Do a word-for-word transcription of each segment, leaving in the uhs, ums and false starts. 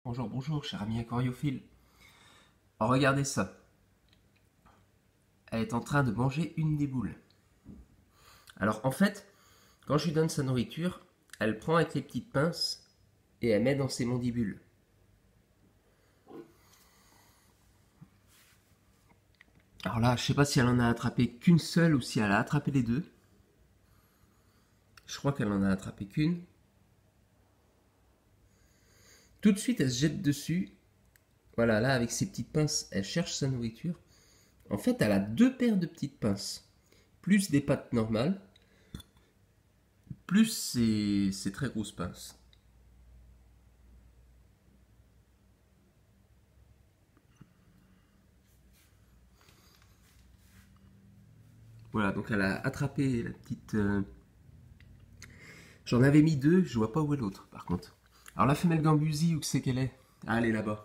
Bonjour, bonjour, cher ami aquariophile. Oh, regardez ça. Elle est en train de manger une des boules. Alors, en fait, quand je lui donne sa nourriture, elle prend avec les petites pinces et elle met dans ses mandibules. Alors là, je sais pas si elle en a attrapé qu'une seule ou si elle a attrapé les deux. Je crois qu'elle en a attrapé qu'une. Tout de suite, elle se jette dessus. Voilà, là, avec ses petites pinces, elle cherche sa nourriture. En fait, elle a deux paires de petites pinces, plus des pattes normales, plus ses, ses très grosses pinces. Voilà, donc elle a attrapé la petite... euh, J'en avais mis deux, je vois pas où est l'autre, par contre. Alors la femelle gambusie, où c'est qu'elle est? Ah, elle est là-bas.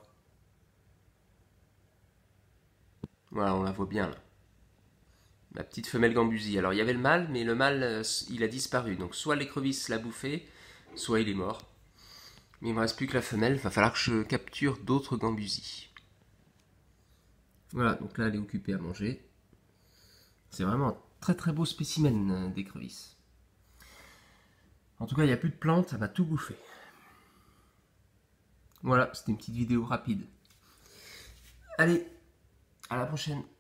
Voilà, on la voit bien, là. La petite femelle gambusie. Alors il y avait le mâle, mais le mâle, euh, il a disparu. Donc soit l'écrevisse l'a bouffé, soit il est mort. Mais il me reste plus que la femelle, va falloir que je capture d'autres gambusies. Voilà, donc là elle est occupée à manger. C'est vraiment un très très beau spécimen euh, d'écrevisse. En tout cas, il n'y a plus de plantes, elle va tout bouffer. Voilà, c'était une petite vidéo rapide. Allez, à la prochaine.